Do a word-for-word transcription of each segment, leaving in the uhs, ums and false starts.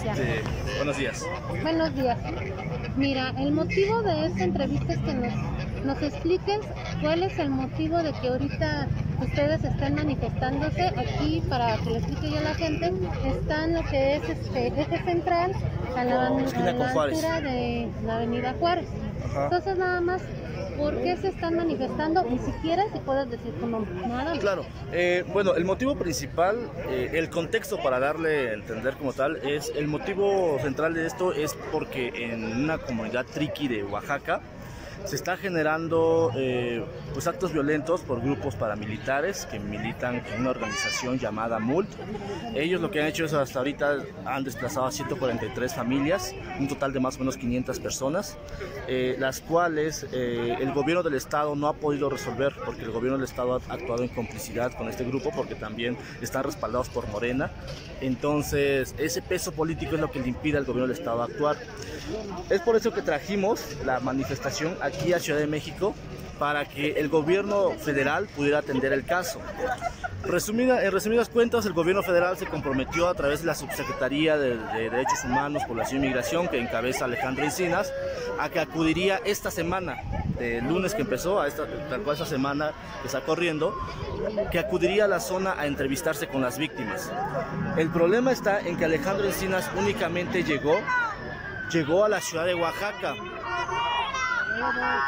Este, buenos días. Buenos días. Mira, el motivo de esta entrevista es que nos, nos expliques cuál es el motivo de que ahorita ustedes están manifestándose aquí. Para que le explique yo a la gente, está en lo que es este eje central a la, a la altura de la avenida Juárez. Ajá. Entonces nada más, ¿por qué se están manifestando? Ni siquiera si puedes decir tu nombre. Nada. Claro. Eh, bueno, el motivo principal, eh, el contexto para darle a entender como tal, es el motivo central de esto es porque en una comunidad triqui de Oaxaca se está generando eh, pues actos violentos por grupos paramilitares que militan en una organización llamada M U L T. Ellos lo que han hecho es hasta ahorita han desplazado a ciento cuarenta y tres familias, un total de más o menos quinientas personas, eh, las cuales eh, el gobierno del estado no ha podido resolver porque el gobierno del estado ha actuado en complicidad con este grupo porque también están respaldados por Morena. Entonces ese peso político es lo que le impide al gobierno del estado actuar. Es por eso que trajimos la manifestación aquí a Ciudad de México para que el gobierno federal pudiera atender el caso. Resumida, en resumidas cuentas, el gobierno federal se comprometió a través de la Subsecretaría de, de Derechos Humanos, Población y Migración, que encabeza Alejandro Encinas, a que acudiría esta semana, el lunes que empezó, a esta, tal cual esa semana que está corriendo, que acudiría a la zona a entrevistarse con las víctimas. El problema está en que Alejandro Encinas únicamente llegó, llegó a la ciudad de Oaxaca. De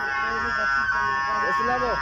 este lado.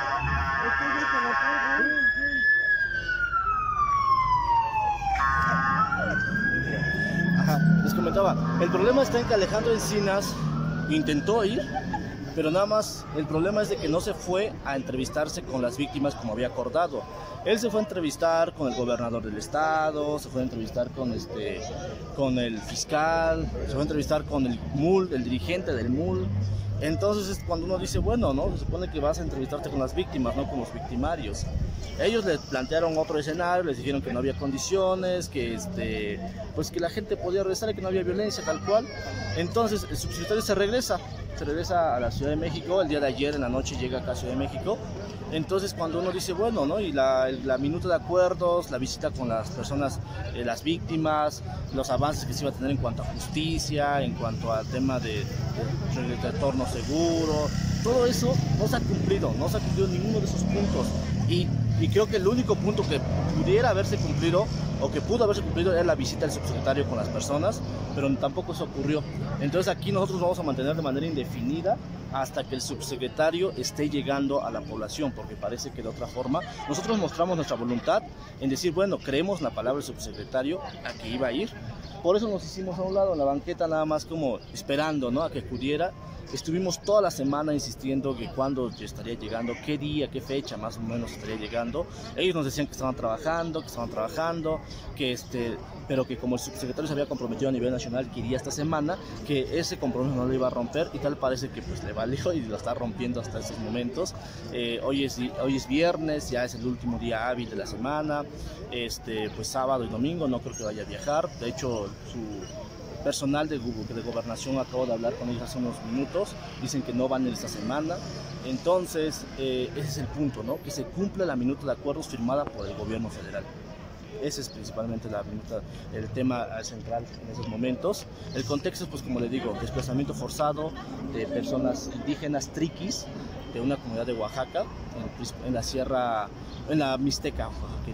Ajá, les comentaba, el problema está en que Alejandro Encinas intentó ir, pero nada más el problema es de que no se fue a entrevistarse con las víctimas como había acordado. Él se fue a entrevistar con el gobernador del estado, se fue a entrevistar con este, con el fiscal, se fue a entrevistar con el M U L, el dirigente del M U L. Entonces es cuando uno dice, bueno, ¿no? Se supone que vas a entrevistarte con las víctimas, no con los victimarios. Ellos le plantearon otro escenario, les dijeron que no había condiciones, que, este, pues que la gente podía regresar y que no había violencia, tal cual. Entonces el subsecretario se regresa, se regresa a la Ciudad de México, el día de ayer en la noche llega acá a Ciudad de México. Entonces cuando uno dice, bueno, ¿no? Y la, la minuta de acuerdos, la visita con las personas, eh, las víctimas, los avances que se iba a tener en cuanto a justicia, en cuanto al tema de, de, de retorno seguro, todo eso no se ha cumplido, no se ha cumplido ninguno de esos puntos. Y, y creo que el único punto que pudiera haberse cumplido o que pudo haberse cumplido era la visita del subsecretario con las personas, pero tampoco eso ocurrió. Entonces aquí nosotros vamos a mantener de manera indefinida hasta que el subsecretario esté llegando a la población, porque parece que de otra forma nosotros mostramos nuestra voluntad en decir, bueno, creemos la palabra del subsecretario a que iba a ir, por eso nos hicimos a un lado en la banqueta nada más como esperando, ¿no? A que acudiera. Estuvimos toda la semana insistiendo que cuándo estaría llegando, qué día, qué fecha más o menos estaría llegando. Ellos nos decían que estaban trabajando, que estaban trabajando, que este, pero que como el subsecretario se había comprometido a nivel nacional que iría esta semana, que ese compromiso no lo iba a romper y tal parece que pues le valió y lo está rompiendo hasta estos momentos. Eh, hoy, es, hoy es viernes, ya es el último día hábil de la semana, este, pues sábado y domingo no creo que vaya a viajar. De hecho, su personal de, de gobernación, acabo de hablar con ellos hace unos minutos, dicen que no van en esta semana. Entonces eh, ese es el punto, ¿no? Que se cumpla la minuta de acuerdos firmada por el gobierno federal. Ese es principalmente la minuta, el tema central en esos momentos. El contexto es, pues como le digo, desplazamiento forzado de personas indígenas triquis de una comunidad de Oaxaca, en, en la sierra, en la Mixteca.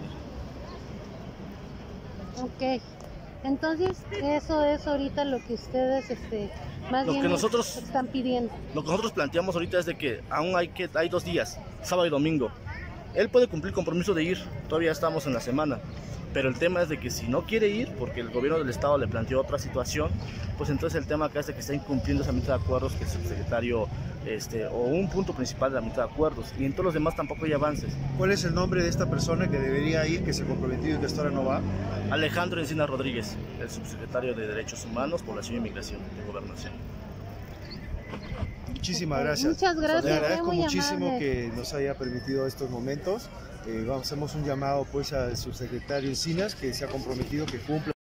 Ok. Entonces, eso es ahorita lo que ustedes este, más lo bien que nosotros, están pidiendo. Lo que nosotros planteamos ahorita es de que aún hay, que, hay dos días, sábado y domingo. Él puede cumplir el compromiso de ir, todavía estamos en la semana. Pero el tema es de que si no quiere ir, porque el gobierno del estado le planteó otra situación, pues entonces el tema acá es de que está incumpliendo esa mitad de acuerdos que es el secretario, este, o un punto principal de la mitad de acuerdos, y en todos los demás tampoco hay avances. ¿Cuál es el nombre de esta persona que debería ir, que se comprometió y que hasta ahora no va? Alejandro Encinas Rodríguez, el subsecretario de Derechos Humanos, Población y Migración de Gobernación. Muchísimas gracias. Muchas gracias. Le agradezco muy muchísimo amable. que nos haya permitido estos momentos. Eh, vamos, hacemos un llamado pues al subsecretario Encinas que se ha comprometido que cumpla